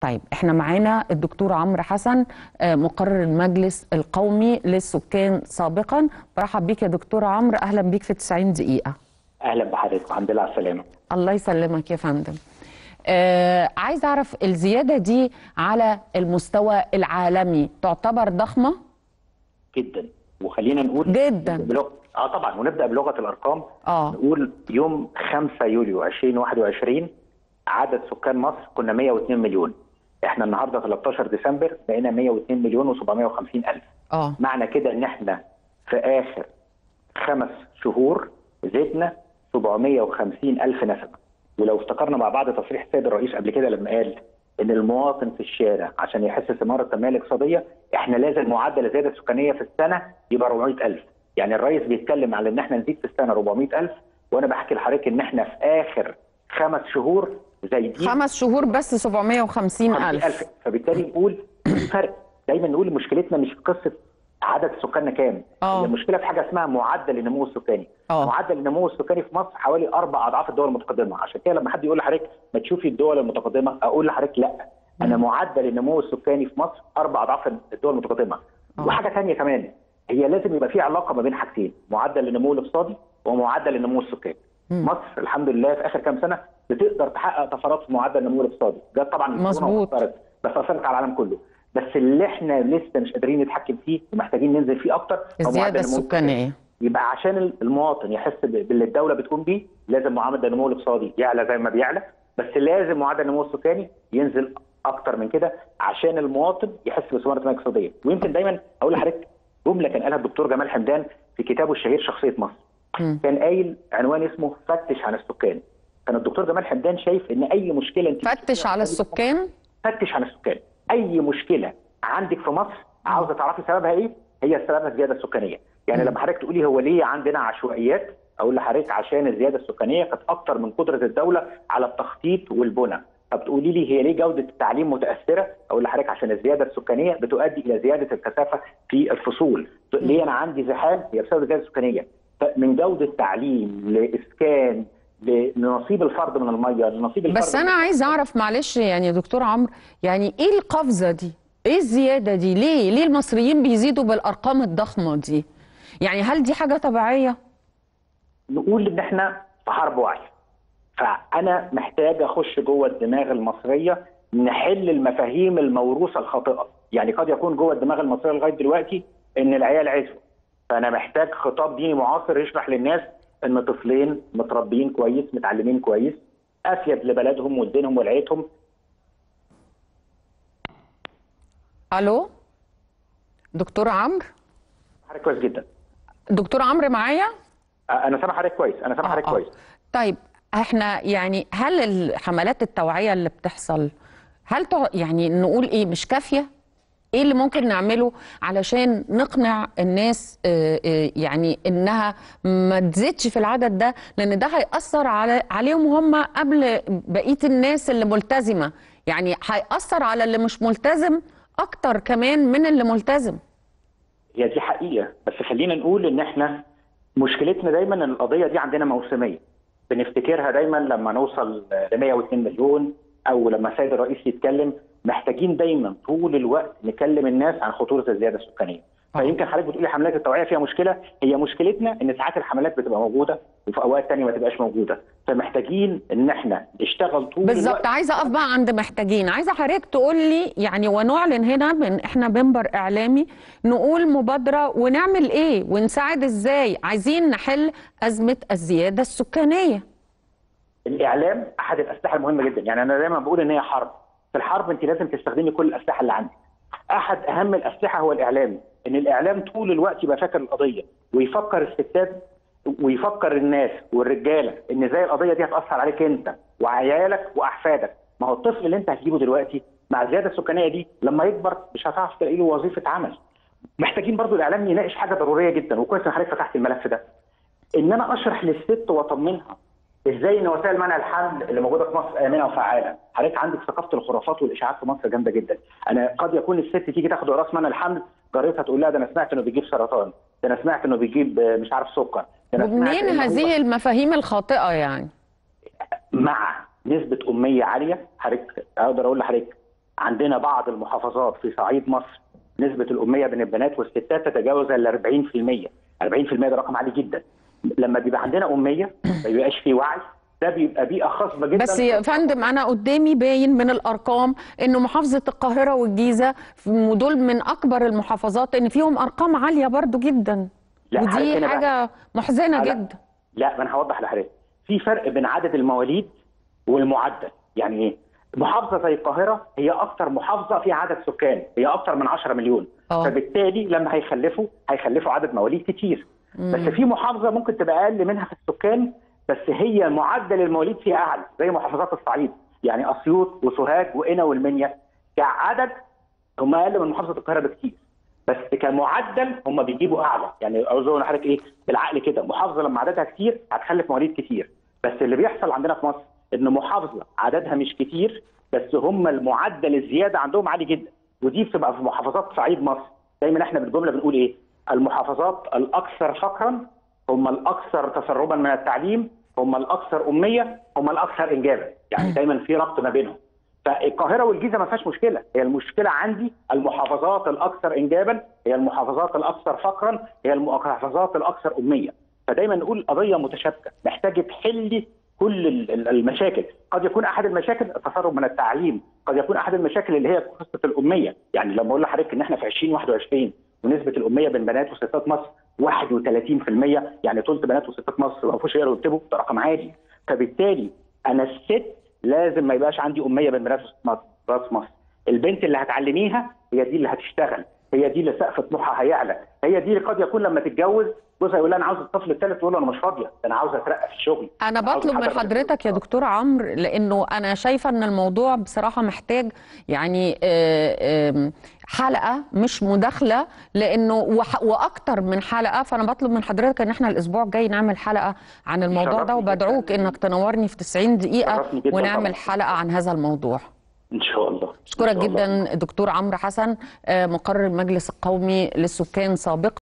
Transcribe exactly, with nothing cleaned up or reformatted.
طيب احنا معانا الدكتور عمرو حسن مقرر المجلس القومي للسكان سابقا. برحب بيك يا دكتور عمرو، اهلا بيك في تسعين دقيقة. اهلا بحضرتك، الحمد لله على السلامه. الله يسلمك يا فندم. آه عايز اعرف الزياده دي على المستوى العالمي تعتبر ضخمه جدا، وخلينا نقول جدا بلغ... اه طبعا، ونبدا بلغه الارقام. اه نقول يوم خمسة يوليو ألفين وواحد وعشرين عدد سكان مصر كنا مية واتنين مليون. احنا النهارده تلتاشر ديسمبر بقينا مية واتنين مليون وسبعمية وخمسين الف. اه معنى كده ان احنا في اخر خمس شهور زدنا سبعمية وخمسين الف نسمه. ولو افتكرنا مع بعض تصريح السيد الرئيس قبل كده لما قال ان المواطن في الشارع عشان يحس ثمار التنميه الاقتصاديه احنا لازم معدل الزياده السكانيه في السنه يبقى أربعمية الف. يعني الرئيس بيتكلم على ان احنا نزيد في السنه أربعمية الف، وانا بحكي لحضرتك ان احنا في اخر خمس شهور زايدين خمس شهور بس سبعمية وخمسين الف. فبالتالي نقول في فرق. دايما نقول مشكلتنا مش في قصه عدد سكاننا كام، اه المشكله في حاجه اسمها معدل النمو السكاني. اه معدل النمو السكاني في مصر حوالي اربع اضعاف الدول المتقدمه. عشان كده لما حد يقول لحضرتك ما تشوفي الدول المتقدمه اقول لحضرتك لا، انا معدل النمو السكاني في مصر اربع اضعاف الدول المتقدمه. أوه. وحاجه ثانيه كمان، هي لازم يبقى في علاقه ما بين حاجتين، معدل النمو الاقتصادي ومعدل النمو السكاني. مم. مصر الحمد لله في اخر كام سنه بتقدر تحقق طفرات في معدل النمو الاقتصادي، ده طبعا مظبوط، بس اثرت على العالم كله. بس اللي احنا لسه مش قادرين نتحكم فيه ومحتاجين ننزل فيه اكتر الزياده السكانيه. يبقى عشان المواطن يحس باللي الدوله بتقوم بيه لازم معدل النمو الاقتصادي يعلى زي ما بيعلى، بس لازم معدل النمو السكاني ينزل اكتر من كده عشان المواطن يحس بثمار التنميه الاقتصاديه. ويمكن دايما اقول لحضرتك جمله كان قالها الدكتور جمال حمدان في كتابه الشهير شخصيه مصر. م. كان قايل عنوان اسمه فتش عن السكان. كان الدكتور جمال حمدان شايف ان اي مشكله انت فتش على السكان، فتش عن السكان. اي مشكله عندك في مصر عاوزه تعرفي سببها ايه، هي سببها الزياده السكانيه. يعني م. لما حضرتك تقولي هو ليه عندنا عشوائيات، اقول لحضرتك عشان الزياده السكانيه كانت اكتر من قدره الدوله على التخطيط والبنى. طب تقولي لي هي ليه جوده التعليم متاثره، اقول لحضرتك عشان الزياده السكانيه بتؤدي الى زياده الكثافه في الفصول. م. ليه انا عندي زحام، هي بسبب الزياده السكانيه. من جوده تعليم لاسكان لنصيب الفرد من الميه لنصيب الفرد. بس انا عايز اعرف معلش يعني يا دكتور عمرو، يعني ايه القفزه دي؟ ايه الزياده دي؟ ليه ليه المصريين بيزيدوا بالارقام الضخمه دي؟ يعني هل دي حاجه طبيعيه؟ نقول ان احنا في حرب وعي، فانا محتاج اخش جوه الدماغ المصريه نحل المفاهيم الموروثه الخاطئه. يعني قد يكون جوه الدماغ المصريه لغايه دلوقتي ان العيال عزوه، فانا محتاج خطاب ديني معاصر يشرح للناس ان طفلين متربيين كويس متعلمين كويس افيد لبلدهم ودينهم ولعيتهم. الو دكتور عمرو؟ حضرتك كويس جدا. دكتور عمرو معايا؟ انا سامع حضرتك كويس، انا سامع حضرتك كويس. طيب احنا يعني هل الحملات التوعيه اللي بتحصل هل يعني نقول ايه مش كافيه؟ ايه اللي ممكن نعمله علشان نقنع الناس يعني انها ما تزيدش في العدد ده، لان ده هيأثر على عليهم هم قبل بقيه الناس اللي ملتزمه، يعني هيأثر على اللي مش ملتزم اكتر كمان من اللي ملتزم. هي دي حقيقه، بس خلينا نقول ان احنا مشكلتنا دايما ان القضيه دي عندنا موسميه. بنفتكرها دايما لما نوصل ل مية واتنين مليون او لما السيد الرئيس يتكلم. محتاجين دايما طول الوقت نكلم الناس عن خطوره الزياده السكانيه. فيمكن حضرتك بتقولي حملات التوعيه فيها مشكله، هي مشكلتنا ان ساعات الحملات بتبقى موجوده وفي اوقات ثانيه ما تبقاش موجوده، فمحتاجين ان احنا نشتغل طول بالظبط. الوقت. عايزه اقف بقى عند محتاجين، عايزه حضرتك تقول لي يعني ونعلن هنا من احنا منبر اعلامي نقول مبادره ونعمل ايه ونساعد ازاي، عايزين نحل ازمه الزياده السكانيه. الاعلام احد الاسلحه المهمه جدا، يعني انا دايما بقول ان هي حرب. في الحرب انت لازم تستخدمي كل الاسلحه اللي عندك. احد اهم الاسلحه هو الاعلام، ان الاعلام طول الوقت يبقى فاكر القضيه ويفكر الستات ويفكر الناس والرجاله ان ازاي القضيه دي هتاثر عليك انت وعيالك واحفادك. ما هو الطفل اللي انت هتجيبه دلوقتي مع الزياده السكانيه دي لما يكبر مش هتعرف تلاقي له وظيفه عمل. محتاجين برضو الاعلام يناقش حاجه ضروريه جدا، وكويس ان حضرتك فتحت الملف ده، ان انا اشرح للست واطمنها ازاي ان وسائل منع الحمل اللي موجوده في مصر امنه وفعاله. حضرتك عندك ثقافه الخرافات والاشاعات في مصر جامده جدا. انا قد يكون الست تيجي تاخد قراص منع الحمل، جارتها تقول لها ده انا سمعت انه بيجيب سرطان، ده انا سمعت انه بيجيب مش عارف سكر. ومنين هذه المفاهيم الخاطئه يعني؟ مع نسبه اميه عاليه. حضرتك اقدر اقول لحضرتك عندنا بعض المحافظات في صعيد مصر نسبه الاميه بين البنات والستات تتجاوز ال أربعين في المية. أربعين في المية ده رقم عالي جدا. لما بيبقى عندنا اميه ما بيبقاش في وعي، ده بيبقى بيئه خصبه جدا. بس يا فندم انا قدامي باين من الارقام انه محافظه القاهره والجيزه ودول من اكبر المحافظات ان فيهم ارقام عاليه برضو جدا، ودي حاجه محزنه لا جدا. لا ما انا هوضح لحضرتك، في فرق بين عدد المواليد والمعدل. يعني ايه؟ محافظه زي القاهره هي اكثر محافظه فيها عدد سكان، هي اكثر من عشرة مليون. أوه. فبالتالي لما هيخلفوا هيخلفوا عدد مواليد كتير. مم. بس في محافظه ممكن تبقى اقل منها في السكان بس هي معدل المواليد فيها اعلى، زي محافظات الصعيد، يعني اسيوط وسوهاج وقنا والمنيا كعدد هم اقل من محافظه القاهره بكتير، بس كمعدل هم بيجيبوا اعلى. يعني عاوز اقول لحضرتك ايه بالعقل كده، محافظه لما عددها كتير هتخلف مواليد كتير، بس اللي بيحصل عندنا في مصر ان محافظه عددها مش كتير بس هم المعدل الزياده عندهم عالي جدا، ودي بتبقى في محافظات صعيد مصر. دايما احنا بالجمله بنقول ايه؟ المحافظات الاكثر فقرا هم الاكثر تسربا من التعليم، هم الاكثر اميه، هم الاكثر انجابا، يعني دايما في ربط ما بينهم. فالقاهره والجيزه ما فيهاش مشكله، هي المشكله عندي المحافظات الاكثر انجابا، هي المحافظات الاكثر فقرا، هي المحافظات الاكثر اميه. فدايما نقول قضيه متشابكه محتاجه تحل كل المشاكل. قد يكون احد المشاكل التسرب من التعليم، قد يكون احد المشاكل اللي هي قصه الاميه. يعني لما اقول لحضرتك ان احنا في ألفين وواحد وعشرين ونسبه الاميه بين بنات وستات مصر واحد وثلاثين في المية، يعني ثلث بنات وستات مصر ما فيهوش يقروا ويكتبوا، ده رقم عالي. فبالتالي انا الست لازم ما يبقاش عندي اميه بين بنات وستات مصر. البنت اللي هتعلميها هي دي اللي هتشتغل، هي دي اللي سقف طموحها هيعلى، هي دي اللي قد يكون لما تتجوز جوزها يقول لها انا عاوز الطفل الثالث تقول له انا مش فاضيه، انا عاوز اترقى في الشغل. انا بطلب من حضرتك يا دكتور عمرو، لانه انا شايفه ان الموضوع بصراحه محتاج يعني حلقه مش مداخله، لانه واكتر من حلقه. فانا بطلب من حضرتك ان احنا الاسبوع الجاي نعمل حلقه عن الموضوع ده، وبدعوك انك تنورني في تسعين دقيقه ونعمل حلقه عن هذا الموضوع ان شاء الله. اشكرك جدا دكتور عمرو حسن، مقرر المجلس القومي للسكان سابقا.